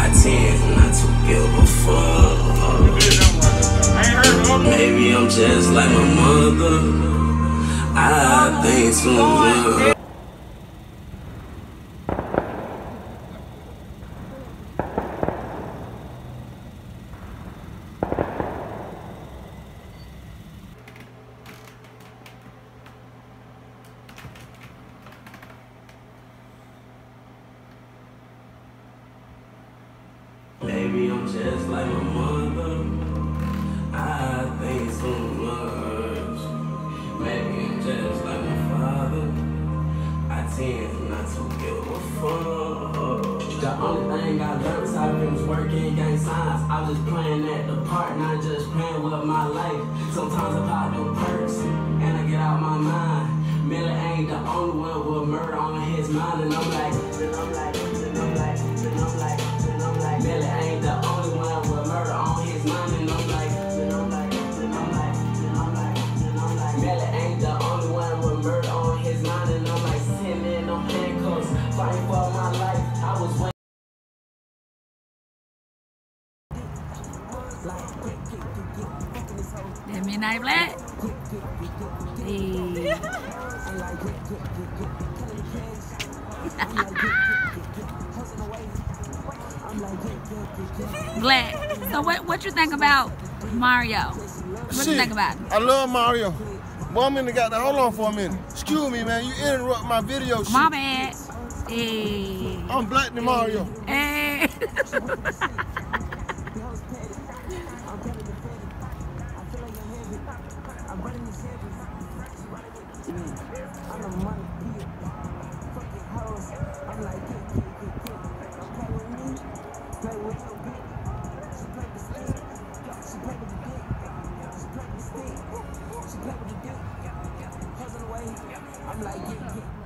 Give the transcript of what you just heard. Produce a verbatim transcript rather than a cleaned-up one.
I tend not to give a fuck. Maybe I'm just like my mother. I think too much. Maybe I'm just like my mother. I think too much. Maybe I'm just like my father. I tend not to give a fuck. The only thing I learned how it was working gang signs. I was just playing at the part, not just playing with my life. Sometimes I pop them perks and I get out my mind. Miller ain't the only one with murder on his mind, and I'm like, and I'm like, and I'm like, and I'm like. Billy ain't the only one with murder on his mind, and I'm like, and I'm like, and I'm like, and I'm like, and I'm like, Billy ain't the only one with murder on his mind, and I'm like, sitting in them handcuffs, fighting for my life. I was waiting. That midnight black. Hey. Black. So what what you think about Mario? What Shit, you think about it? I love Mario. Boy, I'm in the goddamn, hold on for a minute. Excuse me, man, you interrupt my video shoot. My bad. Hey. I'm Black Demario. Hey. I'm like, yeah, yeah.